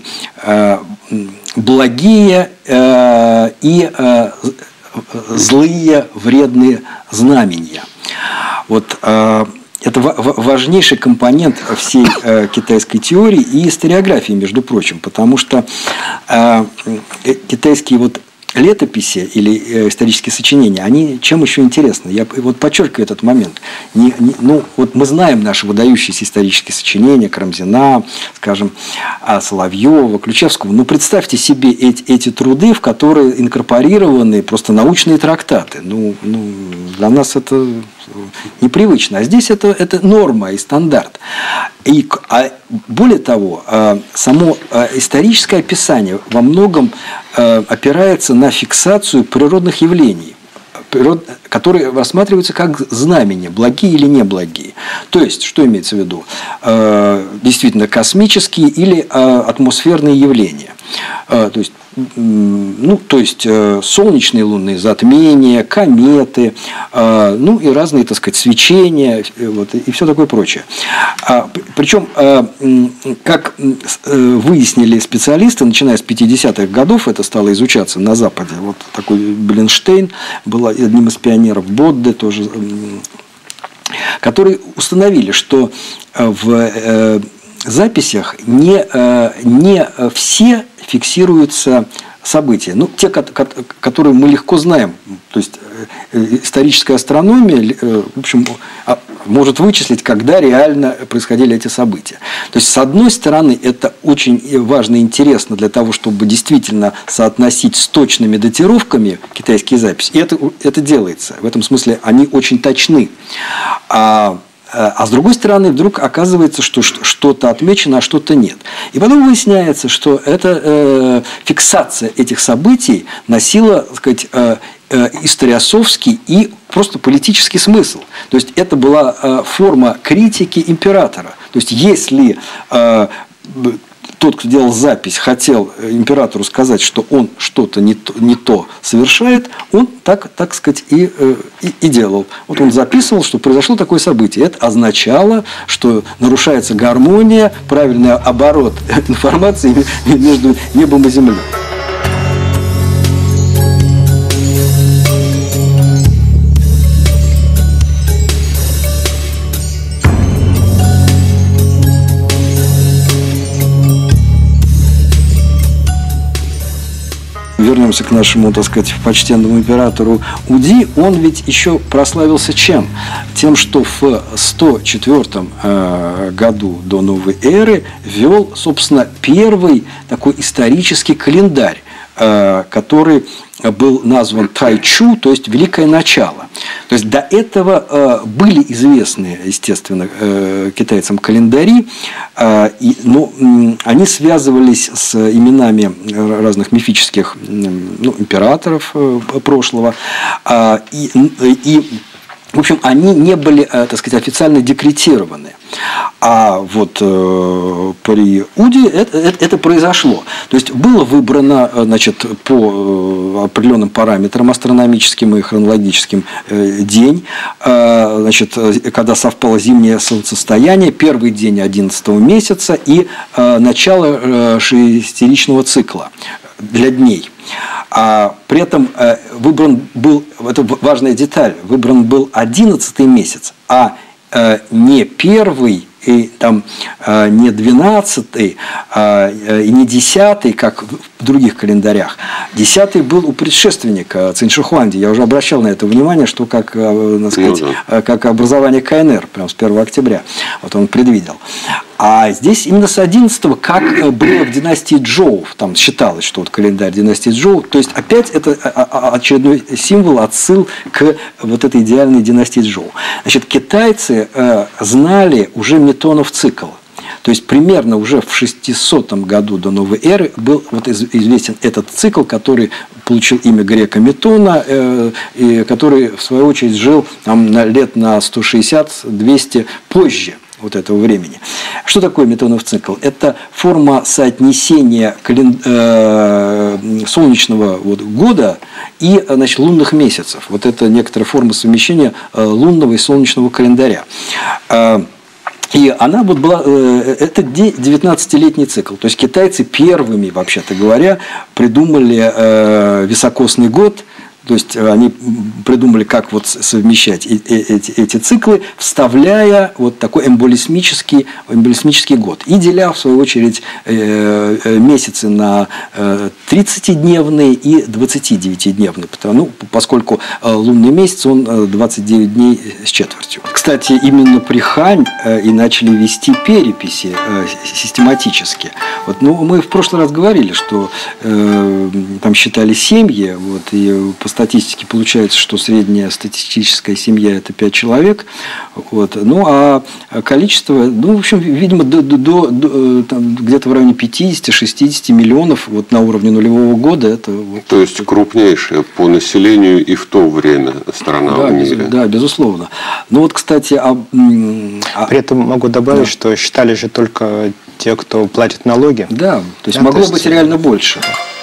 благие и злые вредные знамения. Вот это важнейший компонент всей китайской теории и историографии, между прочим, потому что китайские вот летописи или исторические сочинения, они чем еще интересны? Я вот подчеркиваю этот момент. Вот мы знаем наши выдающиеся исторические сочинения Карамзина, скажем, Соловьева, Ключевского. Но представьте себе эти труды, в которые инкорпорированы просто научные трактаты. Для нас это непривычно. А здесь это норма и стандарт. А более того, само историческое описание во многом опирается на фиксацию природных явлений, которые рассматриваются как знамения, благие или неблагие. То есть, что имеется в виду? Действительно, космические или атмосферные явления. То есть солнечные лунные затмения, кометы, и разные, так сказать, свечения, и все такое прочее. Причем, как выяснили специалисты, начиная с 50-х годов, это стало изучаться на Западе. Вот такой Бленштейн был одним из пионеров, Бодде тоже, которые установили, что в записях не все фиксируются события. Те, которые мы легко знаем. То есть, историческая астрономия, в общем, может вычислить, когда реально происходили эти события. То есть, с одной стороны, это очень важно и интересно для того, чтобы действительно соотносить с точными датировками китайские записи. И это делается. В этом смысле они очень точны. А с другой стороны, вдруг оказывается, что что-то отмечено, а что-то нет. И потом выясняется, что эта фиксация этих событий носила, так сказать, историосовский и просто политический смысл. То есть, это была форма критики императора. То есть, если тот, кто делал запись, хотел императору сказать, что он что-то не то совершает, он так сказать, и делал. Вот он записывал, что произошло такое событие. Это означало, что нарушается гармония, правильный оборот информации между небом и землей. Вернемся к нашему, так сказать, почтенному императору Уди. Он ведь еще прославился чем? Тем, что в 104 году до новой эры ввел, собственно, первый такой исторический календарь, который был назван Тайчу, то есть «Великое начало». То есть, до этого были известны, естественно, китайцам календари, но они связывались с именами разных мифических императоров прошлого, и в общем, они не были, так сказать, официально декретированы. А вот при Уди это произошло. То есть, было выбрано, значит, по определенным параметрам астрономическим и хронологическим день, значит, когда совпало зимнее солнцестояние, первый день 11 месяца и начало шестиричного цикла для дней. А при этом выбран был, это важная деталь, выбран был 11-й месяц, а не первый, и там не 12-й, и не 10-й, как в других календарях. 10-й был у предшественника Цинь-Шихуанди. Я уже обращал на это внимание, что как, так сказать, как образование КНР, прямо с 1 октября. Вот он предвидел. А здесь именно с 11-го, как было в династии Чжоу, там считалось, что вот календарь династии Чжоу, то есть опять это очередной символ, отсыл к вот этой идеальной династии Чжоу. Значит, китайцы знали уже Метонов цикл. То есть, примерно уже в 600 году до новой эры был вот известен этот цикл, который получил имя грека Метона, и который, в свою очередь, жил там, лет на 160-200 позже вот этого времени. Что такое Метонов цикл? Это форма соотнесения солнечного года и, значит, лунных месяцев. Вот это некоторая форма совмещения лунного и солнечного календаря. И она вот была, это 19-летний цикл. То есть, китайцы первыми, вообще-то говоря, придумали високосный год, То есть они придумали, как вот совмещать эти циклы, вставляя вот такой эмболизмический год. И деля, в свою очередь, месяцы на 30-дневные и 29-дневные. Поскольку лунный месяц, он 29 дней с четвертью. Кстати, именно при Хань и начали вести переписи систематически. Вот, мы в прошлый раз говорили, что там считали семьи, вот, и по статистике получается, что средняя статистическая семья – это 5 человек. Вот, а количество, в общем, видимо, где-то в районе 50-60 миллионов вот, на уровне нулевого года. Это, вот, то есть крупнейшая по населению и в то время страна в мире. Да, безусловно. Кстати, при этом могу добавить, что считали же только те, кто платит налоги. Да, то есть могло быть реально больше.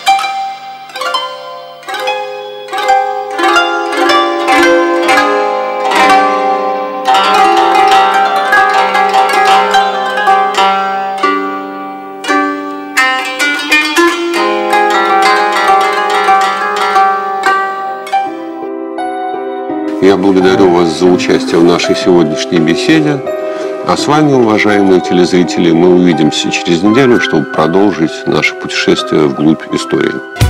Я благодарю вас за участие в нашей сегодняшней беседе. А с вами, уважаемые телезрители, мы увидимся через неделю, чтобы продолжить наше путешествие вглубь истории.